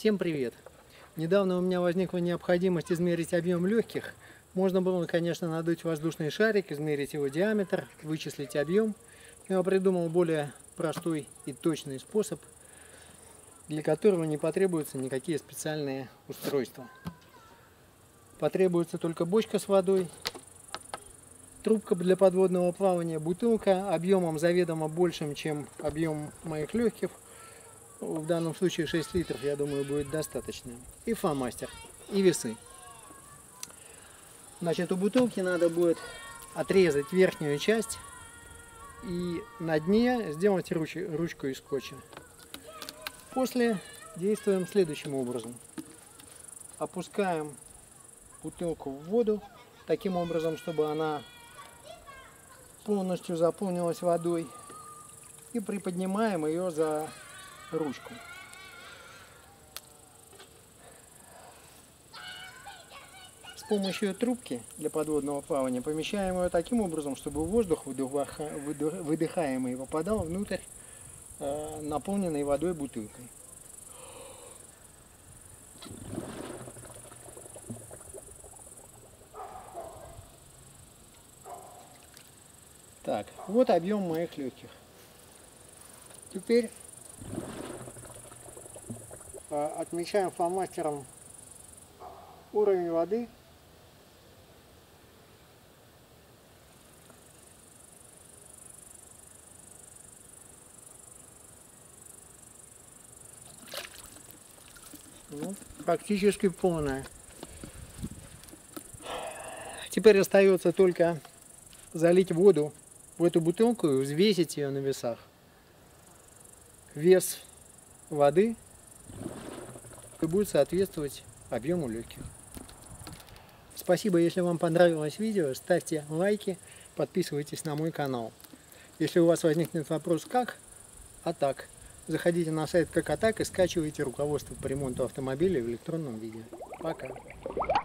Всем привет! Недавно у меня возникла необходимость измерить объем легких. Можно было, конечно, надуть воздушный шарик, измерить его диаметр, вычислить объем. Но я придумал более простой и точный способ, для которого не потребуются никакие специальные устройства. Потребуется только бочка с водой, трубка для подводного плавания, бутылка объемом заведомо большим, чем объем моих легких. В данном случае 6 литров, я думаю, будет достаточно. И фломастер, и весы. Значит, у бутылки надо будет отрезать верхнюю часть и на дне сделать ручку из скотча. После действуем следующим образом. Опускаем бутылку в воду, таким образом, чтобы она полностью заполнилась водой. И приподнимаем ее за ручку. С помощью трубки для подводного плавания помещаем ее таким образом, чтобы воздух, выдыхаемый, попадал внутрь наполненной водой бутылкой. Так, вот объем моих легких. Теперь отмечаем фломастером уровень воды. Ну, практически полная. Теперь остается только залить воду в эту бутылку и взвесить ее на весах. Вес воды будет соответствовать объему легких. Спасибо, если вам понравилось видео, ставьте лайки, подписывайтесь на мой канал. Если у вас возникнет вопрос как, а так, заходите на сайт Как А Так и скачивайте руководство по ремонту автомобиля в электронном виде. Пока!